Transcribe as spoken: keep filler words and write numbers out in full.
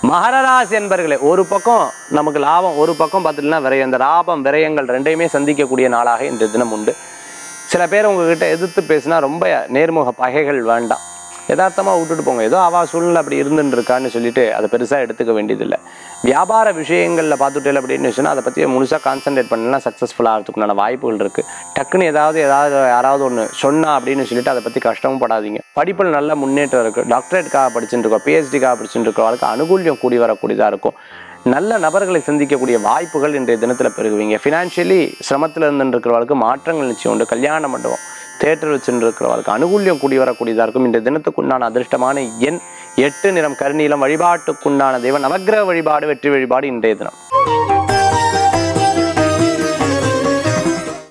மகர ராசி என்பர்களே, ஒரு பக்கம் நமக்கு லாபம், ஒரு பக்கம் பார்த்துட்டுனா விரயம். இந்த லாபம் விரயங்கள் ரெண்டையுமே சந்திக்கக்கூடிய நாளாக இன்றைய தினம் உண்டு. சில பேர் உங்ககிட்ட எதிர்த்து பேசினா ரொம்ப நேர்முக பகைகள் வேண்டாம், யதார்த்தமாக விட்டுட்டு போங்க. ஏதோ அவா சூழ்நிலை அப்படி இருந்துட்டு இருக்கான்னு சொல்லிட்டு அதை பெருசாக எடுத்துக்க வேண்டியதில்லை. வியாபார விஷயங்களில் பார்த்துட்டே அப்படின்னு சொன்னால் அதை பற்றி முழுசாக கான்சன்ட்ரேட் பண்ணலாம், சக்ஸஸ்ஃபுல்லாக ஆகிறதுக்குண்டான வாய்ப்புகள் இருக்குது. டக்குன்னு ஏதாவது ஏதாவது யாராவது ஒன்று சொன்னா அப்படின்னு சொல்லிட்டு அதை பற்றி கஷ்டமும் படாதீங்க. படிப்பில் நல்ல முன்னேற்றம் இருக்குது. டாக்டரேட்டுக்காக படிச்சுட்டு இருக்கோம், பிஹெச்டிக்காக படிச்சுட்டு இருக்கோம், அனுகூல்யம் கூடி வரக்கூடியதாக இருக்கும். நல்ல நபர்களை சந்திக்கக்கூடிய வாய்ப்புகள் இன்றைய தினத்தில் பெருகுவீங்க. ஃபினான்ஷியலி சிரமத்தில் இருந்து இருக்கிறவர்களுக்கு மாற்றங்கள் நிச்சயம் உண்டு. கல்யாண மண்டபம், தேட்டர் வச்சுட்டு இருக்கிறவர்களுக்கு அனுகூல்யம் கூடி வரக்கூடியதாக இருக்கும். இந்த தினத்துக்குண்டான அதிர்ஷ்டமான எண் எட்டு, நிறம் கருநீலம். வழிபாட்டுக்குண்டான தெய்வம் நவக்கிரக வழிபாடு, வெற்றி வழிபாடு இன்றைய தினம்.